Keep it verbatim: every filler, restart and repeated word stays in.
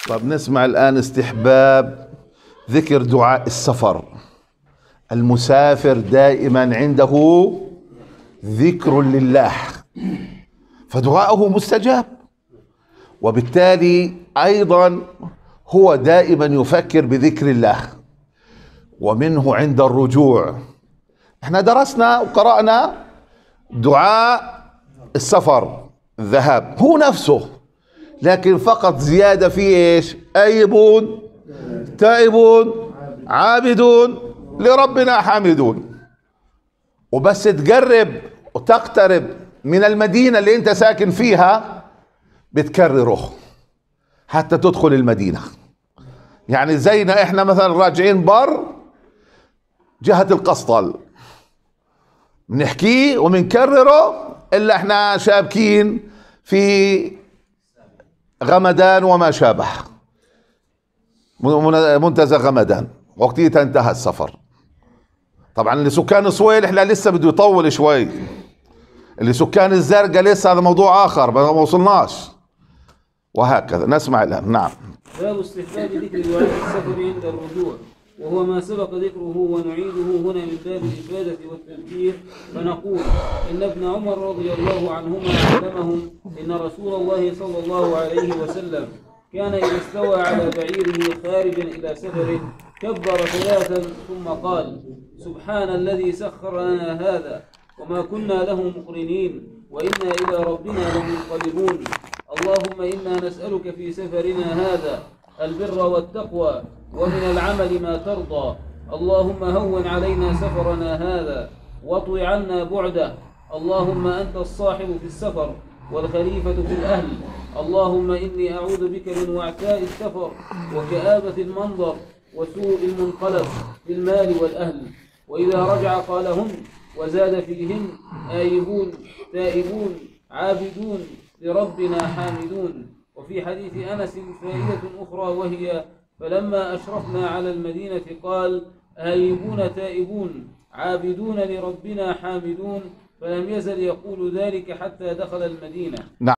طب نسمع الآن استحباب ذكر دعاء السفر. المسافر دائما عنده ذكر لله، فدعاؤه مستجاب، وبالتالي أيضا هو دائما يفكر بذكر الله. ومنه عند الرجوع، احنا درسنا وقرأنا دعاء السفر الذهاب هو نفسه، لكن فقط زيادة فيه ايش؟ آيبون تائبون عابدون لربنا حامدون. وبس تقرب وتقترب من المدينة اللي انت ساكن فيها بتكرره حتى تدخل المدينة. يعني زينا احنا مثلا راجعين بر جهة القسطل بنحكيه وبنكرره، الا احنا شابكين في غمدان وما شابه، منتزه غمدان، وقتها انتهى السفر. طبعا اللي سكان صويل احنا لسه بده يطول شوي، اللي سكان الزرقاء لسه هذا موضوع اخر ما وصلناش، وهكذا. نسمع الان. نعم. باب استحباب ذكر دعاء السفر عند الرجوع، وهو ما سبق ذكره ونعيده هنا من باب الإفادة والتذكير. فنقول إن ابن عمر رضي الله عنهما علمهم إن رسول الله صلى الله عليه وسلم كان إذا استوى على بعيره خارجا إلى سفره كبر ثلاثا ثم قال: سبحان الذي سخر لنا هذا وما كنا له مقرنين وإنا إلى ربنا لمنقلبون. اللهم إنا نسألك في سفرنا هذا البر والتقوى ومن العمل ما ترضى. اللهم هون علينا سفرنا هذا واطو عنا بعده. اللهم أنت الصاحب في السفر والخليفة في الأهل. اللهم إني أعوذ بك من وعثاء السفر وكآبة المنظر وسوء المنقلب في المال والأهل. وإذا رجع قالهن وزاد فيهن: آيبون تائبون عابدون لربنا حامدون. وفي حديث أنس فائدة أخرى، وهي: فلما أشرفنا على المدينة قال: آيبون تائبون عابدون لربنا حامدون، فلم يزل يقول ذلك حتى دخل المدينة.